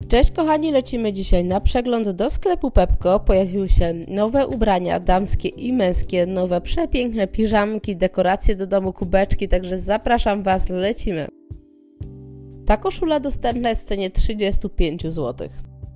Cześć kochani, lecimy dzisiaj na przegląd do sklepu Pepco. Pojawiły się nowe ubrania damskie i męskie, nowe przepiękne piżamki, dekoracje do domu, kubeczki, także zapraszam Was, lecimy. Ta koszula dostępna jest w cenie 35 zł.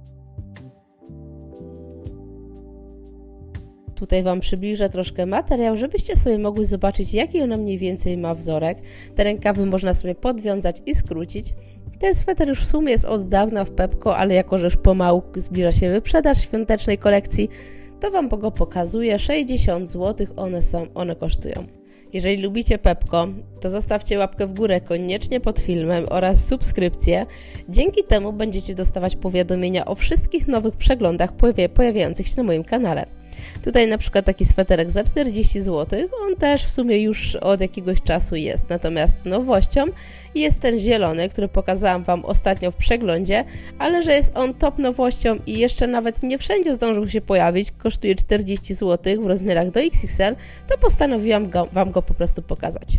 Tutaj Wam przybliżę troszkę materiał, żebyście sobie mogli zobaczyć, jaki ona mniej więcej ma wzorek. Te rękawy można sobie podwiązać i skrócić. Ten sweter już w sumie jest od dawna w Pepco, ale jako że już pomału zbliża się wyprzedaż świątecznej kolekcji, to Wam go pokazuję. 60 zł one kosztują. Jeżeli lubicie Pepco, to zostawcie łapkę w górę koniecznie pod filmem oraz subskrypcję. Dzięki temu będziecie dostawać powiadomienia o wszystkich nowych przeglądach pojawiających się na moim kanale. Tutaj na przykład taki sweterek za 40 zł, on też w sumie już od jakiegoś czasu jest, natomiast nowością jest ten zielony, który pokazałam Wam ostatnio w przeglądzie, ale że jest on top nowością i jeszcze nawet nie wszędzie zdążył się pojawić, kosztuje 40 zł w rozmiarach do XXL, to postanowiłam Wam go po prostu pokazać.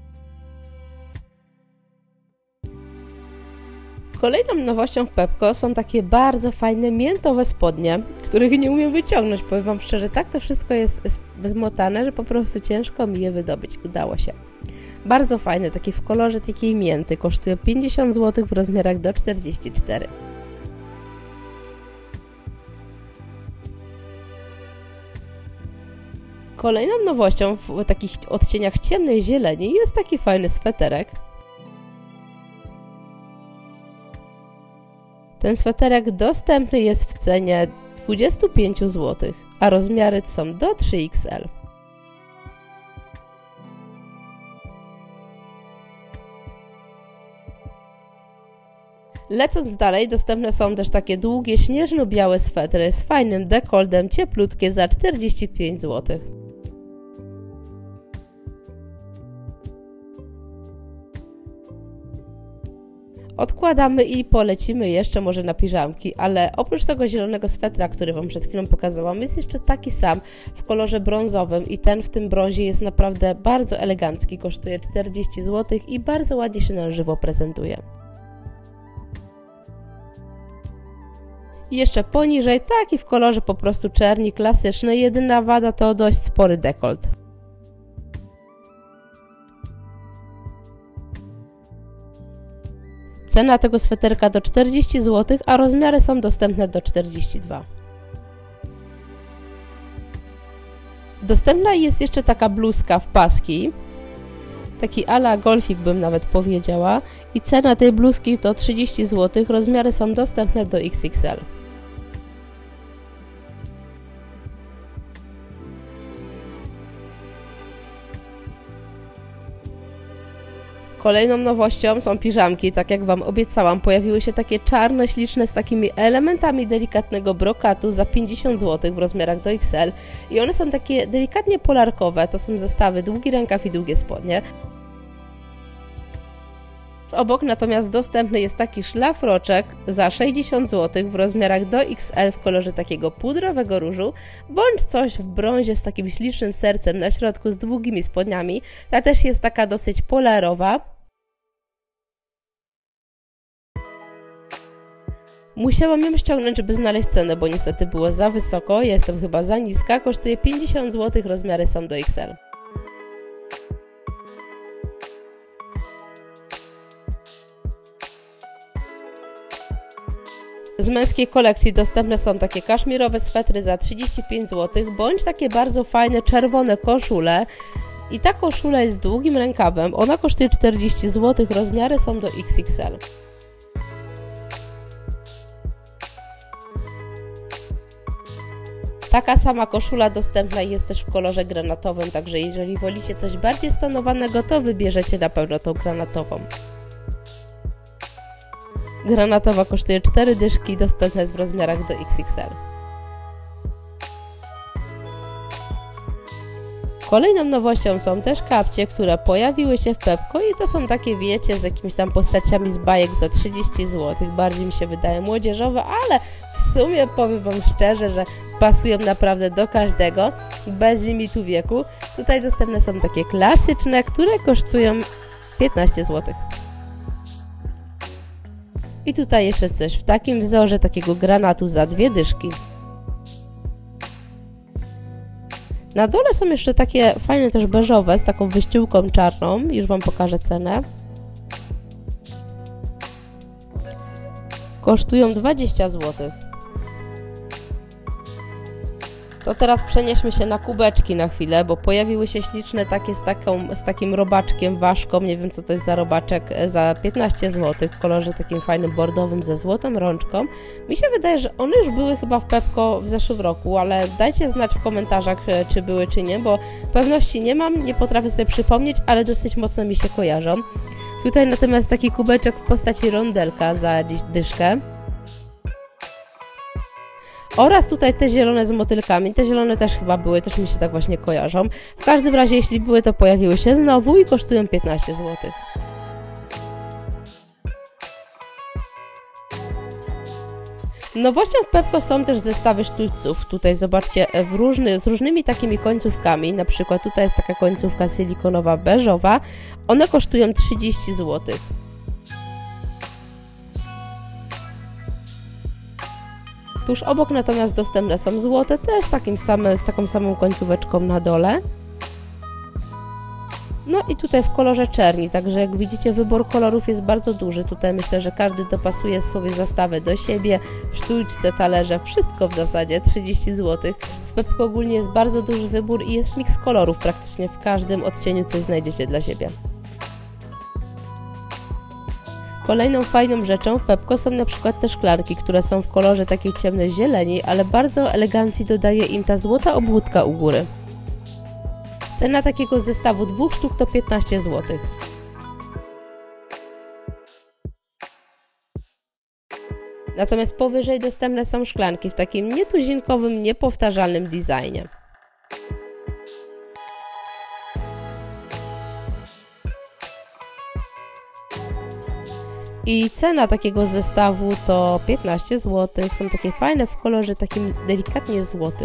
Kolejną nowością w Pepco są takie bardzo fajne miętowe spodnie, których nie umiem wyciągnąć. Powiem Wam szczerze, tak to wszystko jest zmotane, że po prostu ciężko mi je wydobyć. Udało się. Bardzo fajne, takie w kolorze takiej mięty. Kosztuje 50 zł w rozmiarach do 44. Kolejną nowością w takich odcieniach ciemnej zieleni jest taki fajny sweterek. Ten sweterek dostępny jest w cenie 25 zł, a rozmiary są do 3XL. Lecąc dalej, dostępne są też takie długie, śnieżno-białe swetry z fajnym dekoltem, cieplutkie za 45 zł. Odkładamy i polecimy jeszcze może na piżamki, ale oprócz tego zielonego swetra, który Wam przed chwilą pokazałam, jest jeszcze taki sam w kolorze brązowym i ten w tym brązie jest naprawdę bardzo elegancki, kosztuje 40 zł i bardzo ładnie się na żywo prezentuje. I jeszcze poniżej taki w kolorze po prostu czerni, klasyczny, jedyna wada to dość spory dekolt. Cena tego sweterka to 40 zł, a rozmiary są dostępne do 42. Dostępna jest jeszcze taka bluzka w paski, taki a la golfik bym nawet powiedziała, i cena tej bluzki to 30 zł, rozmiary są dostępne do XXL. Kolejną nowością są piżamki, tak jak Wam obiecałam, pojawiły się takie czarne, śliczne z takimi elementami delikatnego brokatu za 50 zł w rozmiarach do XL i one są takie delikatnie polarkowe, to są zestawy długi rękaw i długie spodnie. Obok natomiast dostępny jest taki szlafroczek za 60 zł w rozmiarach do XL w kolorze takiego pudrowego różu, bądź coś w brązie z takim ślicznym sercem na środku z długimi spodniami. Ta też jest taka dosyć polarowa. Musiałam ją ściągnąć, żeby znaleźć cenę, bo niestety było za wysoko, ja jestem chyba za niska, kosztuje 50 zł, rozmiary są do XL. Z męskiej kolekcji dostępne są takie kaszmirowe swetry za 35 zł, bądź takie bardzo fajne czerwone koszule. I ta koszula jest z długim rękawem, ona kosztuje 40 zł, rozmiary są do XXL. Taka sama koszula dostępna jest też w kolorze granatowym, także jeżeli wolicie coś bardziej stonowanego, to wybierzecie na pewno tą granatową. Granatowa kosztuje 4 dyszki, dostępna jest w rozmiarach do XXL. Kolejną nowością są też kapcie, które pojawiły się w Pepco i to są takie, wiecie, z jakimiś tam postaciami z bajek za 30 zł. Bardziej mi się wydaje młodzieżowe, ale w sumie powiem Wam szczerze, że pasują naprawdę do każdego, bez limitu wieku. Tutaj dostępne są takie klasyczne, które kosztują 15 zł. I tutaj jeszcze coś w takim wzorze, takiego granatu za 2 dyszki. Na dole są jeszcze takie fajne też beżowe z taką wyściółką czarną. Już Wam pokażę cenę. Kosztują 20 zł. To teraz przenieśmy się na kubeczki na chwilę, bo pojawiły się śliczne takie z takim robaczkiem, ważką, nie wiem co to jest za robaczek, za 15 zł w kolorze takim fajnym bordowym ze złotą rączką. Mi się wydaje, że one już były chyba w Pepco w zeszłym roku, ale dajcie znać w komentarzach, czy były, czy nie, bo pewności nie mam, nie potrafię sobie przypomnieć, ale dosyć mocno mi się kojarzą. Tutaj natomiast taki kubeczek w postaci rondelka za dyszkę. Oraz tutaj te zielone z motylkami, te zielone też chyba były, też mi się tak właśnie kojarzą. W każdym razie, jeśli były, to pojawiły się znowu i kosztują 15 zł. Nowością w Pepco są też zestawy sztućców. Tutaj zobaczcie, z różnymi takimi końcówkami, na przykład tutaj jest taka końcówka silikonowa beżowa, one kosztują 30 zł. Tuż obok natomiast dostępne są złote, też z taką samą końcóweczką na dole. No i tutaj w kolorze czerni, także jak widzicie wybór kolorów jest bardzo duży. Tutaj myślę, że każdy dopasuje sobie zestawę do siebie, sztućce, talerze, wszystko w zasadzie, 30 zł. W Pepco ogólnie jest bardzo duży wybór i jest miks kolorów, praktycznie w każdym odcieniu coś znajdziecie dla siebie. Kolejną fajną rzeczą w Pepco są na przykład te szklanki, które są w kolorze takiej ciemnej zieleni, ale bardzo elegancji dodaje im ta złota obwódka u góry. Cena takiego zestawu 2 sztuk to 15 zł. Natomiast powyżej dostępne są szklanki w takim nietuzinkowym, niepowtarzalnym designie. I cena takiego zestawu to 15 zł. Są takie fajne w kolorze takim delikatnie złotym.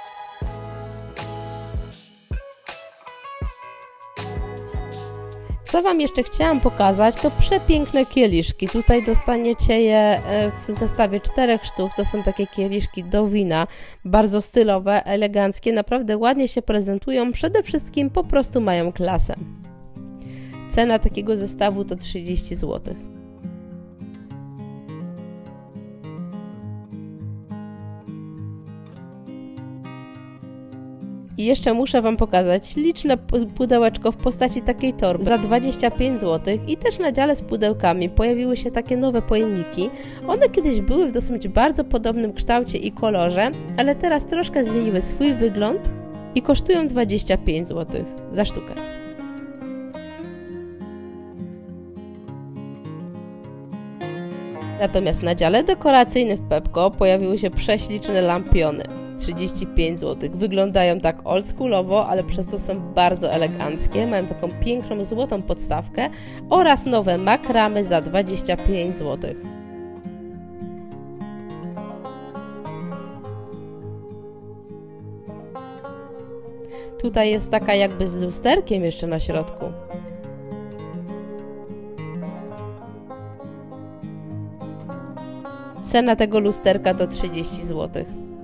Co Wam jeszcze chciałam pokazać, to przepiękne kieliszki. Tutaj dostaniecie je w zestawie 4 sztuk. To są takie kieliszki do wina, bardzo stylowe, eleganckie, naprawdę ładnie się prezentują. Przede wszystkim po prostu mają klasę. Cena takiego zestawu to 30 zł. I jeszcze muszę Wam pokazać śliczne pudełeczko w postaci takiej torby za 25 zł i też na dziale z pudełkami pojawiły się takie nowe pojemniki. One kiedyś były w dosyć bardzo podobnym kształcie i kolorze, ale teraz troszkę zmieniły swój wygląd i kosztują 25 zł za sztukę. Natomiast na dziale dekoracyjnym w Pepco pojawiły się prześliczne lampiony. 35 zł. Wyglądają tak oldschoolowo, ale przez to są bardzo eleganckie. Mają taką piękną złotą podstawkę oraz nowe makramy za 25 zł. Tutaj jest taka jakby z lusterkiem jeszcze na środku. Cena tego lusterka to 30 zł.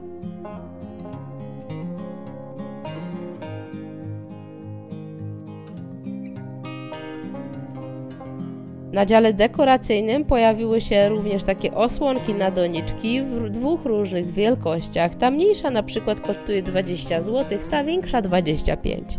Na dziale dekoracyjnym pojawiły się również takie osłonki na doniczki w 2 różnych wielkościach. Ta mniejsza na przykład kosztuje 20 zł, ta większa 25.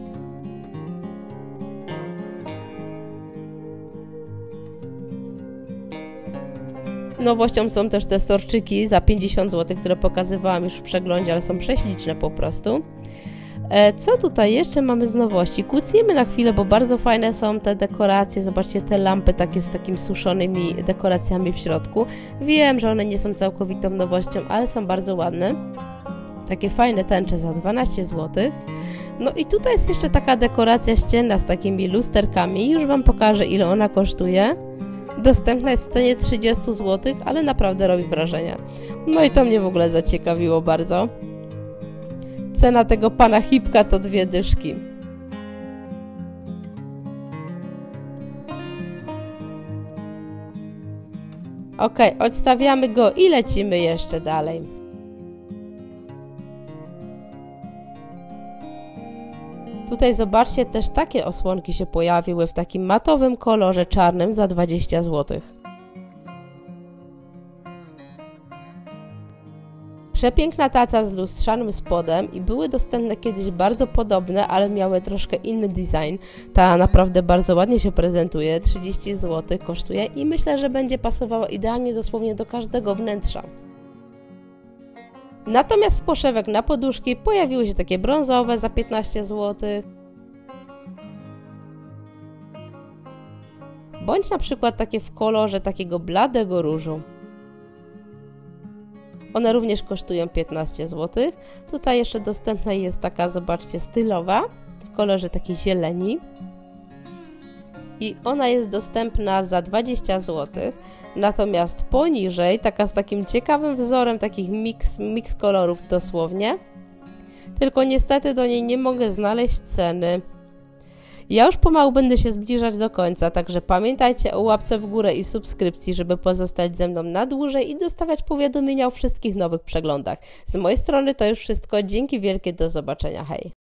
Nowością są też te storczyki za 50 zł, które pokazywałam już w przeglądzie, ale są prześliczne po prostu. Co tutaj jeszcze mamy z nowości? Kłócimy na chwilę, bo bardzo fajne są te dekoracje. Zobaczcie, te lampy takie z takimi suszonymi dekoracjami w środku. Wiem, że one nie są całkowitą nowością, ale są bardzo ładne. Takie fajne tęcze za 12 zł. No i tutaj jest jeszcze taka dekoracja ścienna z takimi lusterkami. Już Wam pokażę, ile ona kosztuje. Dostępna jest w cenie 30 zł, ale naprawdę robi wrażenie. No i to mnie w ogóle zaciekawiło bardzo. Cena tego pana Hipka to 2 dyszki. Ok, odstawiamy go i lecimy jeszcze dalej. Tutaj zobaczcie, też takie osłonki się pojawiły w takim matowym kolorze czarnym za 20 zł. Przepiękna taca z lustrzanym spodem i były dostępne kiedyś bardzo podobne, ale miały troszkę inny design. Ta naprawdę bardzo ładnie się prezentuje, 30 zł kosztuje i myślę, że będzie pasowała idealnie dosłownie do każdego wnętrza. Natomiast z poszewek na poduszki pojawiły się takie brązowe za 15 zł. Bądź na przykład takie w kolorze takiego bladego różu. One również kosztują 15 zł. Tutaj jeszcze dostępna jest taka, zobaczcie, stylowa w kolorze takiej zieleni. I ona jest dostępna za 20 zł. Natomiast poniżej, taka z takim ciekawym wzorem, takich mix kolorów dosłownie. Tylko niestety do niej nie mogę znaleźć ceny. Ja już pomału będę się zbliżać do końca, także pamiętajcie o łapce w górę i subskrypcji, żeby pozostać ze mną na dłużej i dostawać powiadomienia o wszystkich nowych przeglądach. Z mojej strony to już wszystko. Dzięki wielkie, do zobaczenia, hej!